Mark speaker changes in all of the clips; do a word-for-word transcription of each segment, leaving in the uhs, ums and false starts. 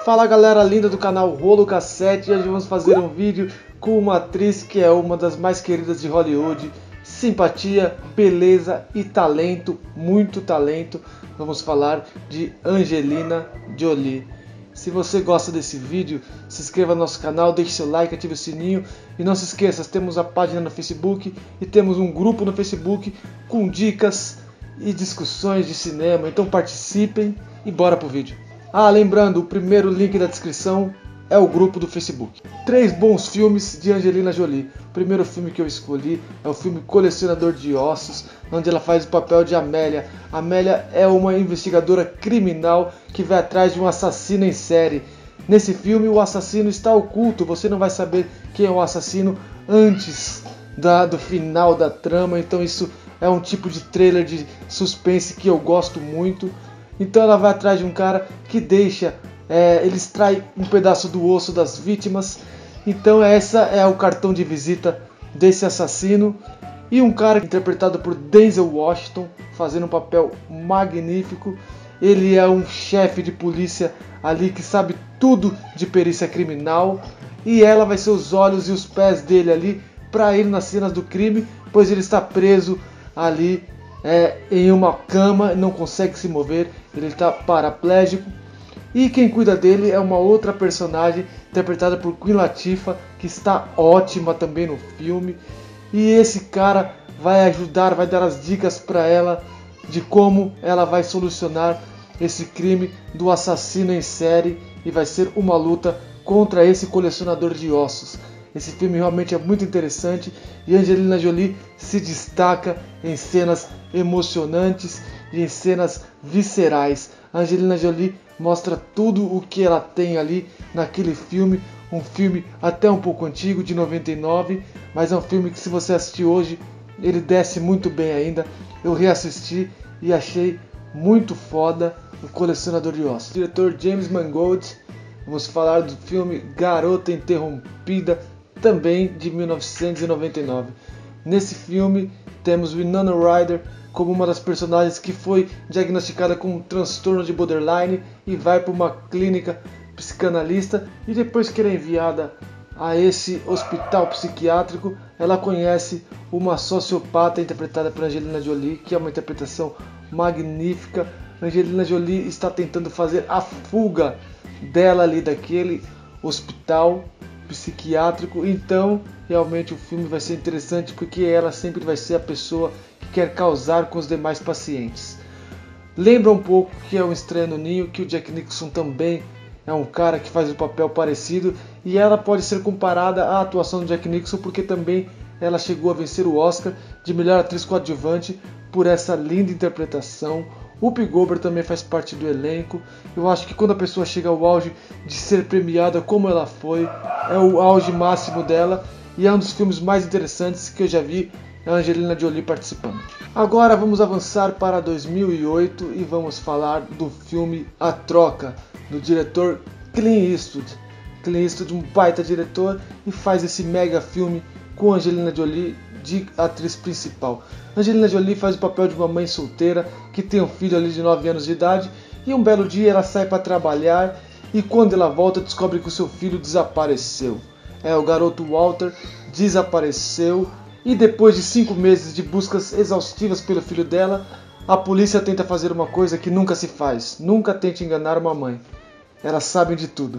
Speaker 1: Fala galera linda do canal Rolo Cassete, e hoje vamos fazer um vídeo com uma atriz que é uma das mais queridas de Hollywood. Simpatia, beleza e talento, muito talento. Vamos falar de Angelina Jolie. Se você gosta desse vídeo, se inscreva no nosso canal, deixe seu like, ative o sininho. E não se esqueça, temos a página no Facebook e temos um grupo no Facebook com dicas e discussões de cinema. Então participem e bora pro vídeo. Ah, lembrando, o primeiro link da descrição é o grupo do Facebook. Três bons filmes de Angelina Jolie. O primeiro filme que eu escolhi é o filme Colecionador de Ossos, onde ela faz o papel de Amélia. Amélia é uma investigadora criminal que vai atrás de um assassino em série. Nesse filme o assassino está oculto, você não vai saber quem é o assassino antes da, do final da trama, então isso é um tipo de trailer de suspense que eu gosto muito. Então ela vai atrás de um cara que deixa, é, ele extrai um pedaço do osso das vítimas. Então essa é o cartão de visita desse assassino. E um cara interpretado por Denzel Washington, fazendo um papel magnífico. Ele é um chefe de polícia ali que sabe tudo de perícia criminal. E ela vai ser os olhos e os pés dele ali para ir nas cenas do crime, pois ele está preso ali É, em uma cama, não consegue se mover, ele está paraplégico. E quem cuida dele é uma outra personagem interpretada por Queen Latifah, que está ótima também no filme. E esse cara vai ajudar, vai dar as dicas para ela de como ela vai solucionar esse crime do assassino em série. E vai ser uma luta contra esse colecionador de ossos. Esse filme realmente é muito interessante e Angelina Jolie se destaca em cenas emocionantes e em cenas viscerais. A Angelina Jolie mostra tudo o que ela tem ali naquele filme, um filme até um pouco antigo, de noventa e nove, mas é um filme que, se você assistir hoje, ele desce muito bem ainda. Eu reassisti e achei muito foda o Colecionador de Ossos. Diretor James Mangold. Vamos falar do filme Garota Interrompida, também de mil novecentos e noventa e nove. Nesse filme temos Winona Ryder como uma das personagens que foi diagnosticada com um transtorno de borderline e vai para uma clínica psicanalista, e depois que ela é enviada a esse hospital psiquiátrico, ela conhece uma sociopata interpretada por Angelina Jolie, que é uma interpretação magnífica. Angelina Jolie está tentando fazer a fuga dela ali daquele hospital psiquiátrico. Então realmente o filme vai ser interessante, porque ela sempre vai ser a pessoa que quer causar com os demais pacientes. Lembra um pouco que é um Estranho no Ninho, que o Jack Nicholson também é um cara que faz um papel parecido, e ela pode ser comparada à atuação do Jack Nicholson, porque também ela chegou a vencer o Oscar de melhor atriz coadjuvante por essa linda interpretação. Whoopi Goldberg também faz parte do elenco. Eu acho que quando a pessoa chega ao auge de ser premiada como ela foi, é o auge máximo dela, e é um dos filmes mais interessantes que eu já vi a Angelina Jolie participando. Agora vamos avançar para dois mil e oito e vamos falar do filme A Troca, do diretor Clint Eastwood. Clint Eastwood, um baita diretor, e faz esse mega filme com Angelina Jolie de atriz principal. Angelina Jolie faz o papel de uma mãe solteira que tem um filho ali de nove anos de idade, e um belo dia ela sai para trabalhar, e quando ela volta descobre que o seu filho desapareceu. É, o garoto Walter desapareceu, e depois de cinco meses de buscas exaustivas pelo filho dela, a polícia tenta fazer uma coisa que nunca se faz: nunca tente enganar uma mãe. Elas sabem de tudo.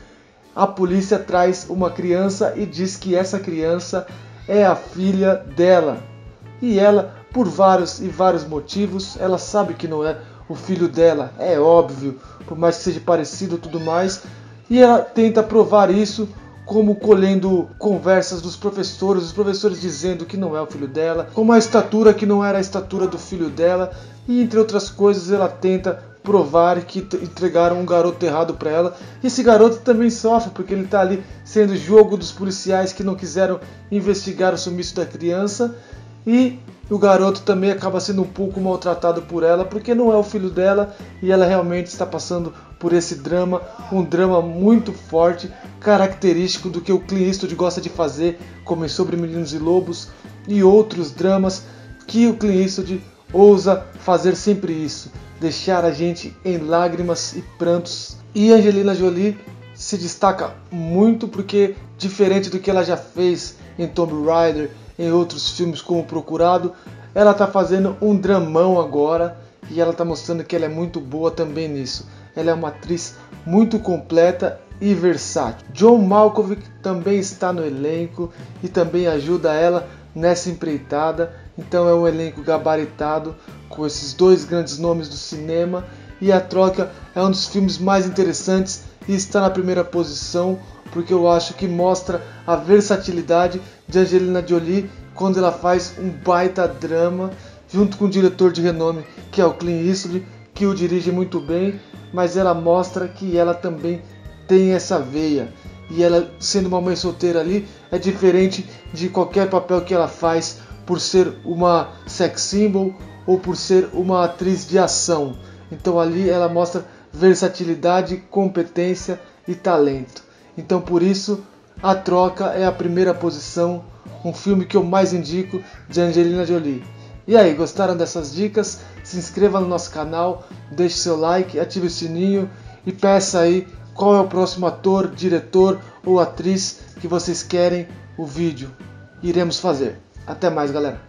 Speaker 1: A polícia traz uma criança e diz que essa criança é a filha dela. E ela, por vários e vários motivos, ela sabe que não é o filho dela, é óbvio, por mais que seja parecido e tudo mais. E ela tenta provar isso, como colhendo conversas dos professores, os professores dizendo que não é o filho dela, com uma estatura que não era a estatura do filho dela, e entre outras coisas ela tenta provar que entregaram um garoto errado para ela. E esse garoto também sofre, porque ele está ali sendo jogo dos policiais que não quiseram investigar o sumiço da criança, e o garoto também acaba sendo um pouco maltratado por ela, porque não é o filho dela, e ela realmente está passando por esse drama, um drama muito forte, característico do que o Clint Eastwood gosta de fazer, como em Sobre Meninos e Lobos e outros dramas que o Clint Eastwood ousa fazer sempre isso, deixar a gente em lágrimas e prantos. E Angelina Jolie se destaca muito porque, diferente do que ela já fez em Tomb Raider, em outros filmes como Procurado, ela está fazendo um dramão agora e ela está mostrando que ela é muito boa também nisso. Ela é uma atriz muito completa e versátil. John Malkovich também está no elenco e também ajuda ela nessa empreitada. Então é um elenco gabaritado com esses dois grandes nomes do cinema, e A Troca é um dos filmes mais interessantes e está na primeira posição porque eu acho que mostra a versatilidade de Angelina Jolie quando ela faz um baita drama junto com um diretor de renome que é o Clint Eastwood, que o dirige muito bem, mas ela mostra que ela também tem essa veia. E ela, sendo uma mãe solteira ali, é diferente de qualquer papel que ela faz por ser uma sex symbol ou por ser uma atriz de ação. Então ali ela mostra versatilidade, competência e talento. Então por isso A Troca é a primeira posição, um filme que eu mais indico de Angelina Jolie. E aí, gostaram dessas dicas? Se inscreva no nosso canal, deixe seu like, ative o sininho e peça aí qual é o próximo ator, diretor ou atriz que vocês querem o vídeo. Iremos fazer. Até mais, galera.